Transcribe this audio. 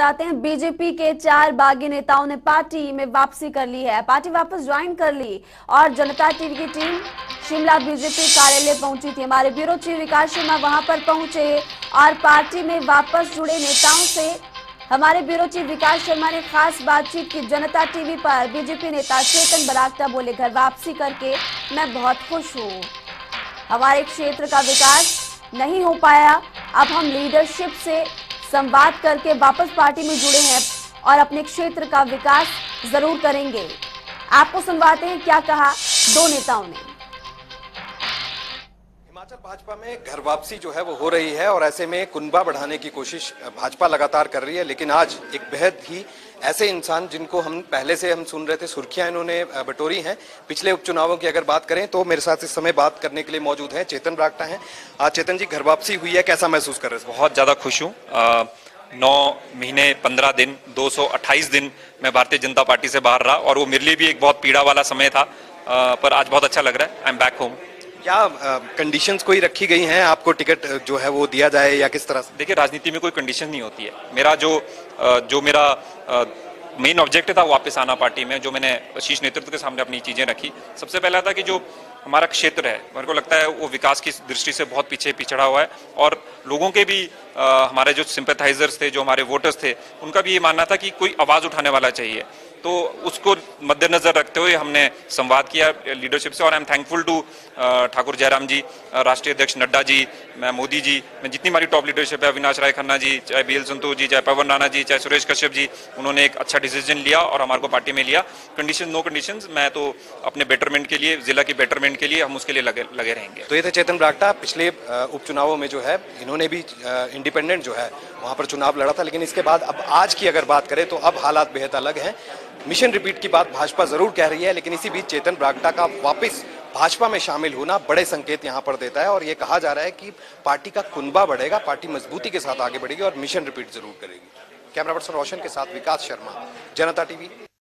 बताते हैं, बीजेपी के 4 बागी नेताओं ने पार्टी में वापसी कर ली है। पार्टी वापस ज्वाइन कर ली और जनता टीवी की टीम शिमला बीजेपी कार्यालय पहुंची थी। हमारे ब्यूरो चीफ विकास शर्मा वहां पर पहुंचे और पार्टी में वापस जुड़े नेताओं से हमारे ब्यूरो चीफ विकास शर्मा ने खास बातचीत की। जनता टीवी पर बीजेपी नेता चेतन बरागटा बोले, घर वापसी करके मैं बहुत खुश हूँ। हमारे क्षेत्र का विकास नहीं हो पाया, अब हम लीडरशिप से संवाद करके वापस पार्टी में जुड़े हैं और अपने क्षेत्र का विकास जरूर करेंगे। आपको सुनवाते हैं क्या कहा दो नेताओं ने। हिमाचल भाजपा में घर वापसी जो है वो हो रही है और ऐसे में कुनबा बढ़ाने की कोशिश भाजपा लगातार कर रही है। लेकिन आज एक बेहद ही ऐसे इंसान जिनको हम पहले से सुन रहे थे, सुर्खियां इन्होंने बटोरी हैं पिछले उपचुनावों की अगर बात करें, तो मेरे साथ इस समय बात करने के लिए मौजूद हैं चेतन बरागटा हैं। आज चेतन जी, घर वापसी हुई है, कैसा महसूस कर रहे हैं? बहुत ज्यादा खुश हूँ। 9 महीने 15 दिन 228 दिन मैं भारतीय जनता पार्टी से बाहर रहा और वो मेरे लिए भी एक बहुत पीड़ा वाला समय था, पर आज बहुत अच्छा लग रहा है। I am back home. क्या कंडीशंस कोई रखी गई हैं, आपको टिकट जो है वो दिया जाए या किस तरह से? देखिए, राजनीति में कोई कंडीशन नहीं होती है। मेरा जो मेरा मेन ऑब्जेक्टिव था वापस आना पार्टी में, जो मैंने शीर्ष नेतृत्व के सामने अपनी चीजें रखी। सबसे पहला था कि जो हमारा क्षेत्र है, मेरे को लगता है वो विकास की दृष्टि से बहुत पीछे पिछड़ा हुआ है और लोगों के भी हमारे जो सिंपैथाइजर्स थे, जो हमारे वोटर्स थे, उनका भी ये मानना था कि कोई आवाज उठाने वाला चाहिए। तो उसको मद्देनजर रखते हुए हमने संवाद किया लीडरशिप से और I am thankful to Thakur Jairam ji, राष्ट्रीय अध्यक्ष नड्डा जी, मैं मोदी जी, मैं जितनी हमारी टॉप लीडरशिप है, अविनाश राय खन्ना जी, चाहे BL संतोष जी, चाहे पवन राणा जी, चाहे सुरेश कश्यप जी, उन्होंने एक अच्छा डिसीजन लिया और हमारे को पार्टी में लिया। कंडीशन नो कंडीशंस, मैं तो अपने बेटरमेंट के लिए, जिला की बेटरमेंट के लिए हम उसके लिए लगे रहेंगे। तो ये थे चेतन बरागटा। पिछले उपचुनावों में जो है इन्होंने भी इंडिपेंडेंट जो है वहां पर चुनाव लड़ा था, लेकिन इसके बाद अब आज की अगर बात करें तो अब हालात बेहद अलग हैं। मिशन रिपीट की बात भाजपा जरूर कह रही है, लेकिन इसी बीच चेतन बरागटा का वापस भाजपा में शामिल होना बड़े संकेत यहां पर देता है और यह कहा जा रहा है कि पार्टी का कुनबा बढ़ेगा, पार्टी मजबूती के साथ आगे बढ़ेगी और मिशन रिपीट जरूर करेगी। कैमरा पर्सन रोशन के साथ विकास शर्मा, जनता टीवी।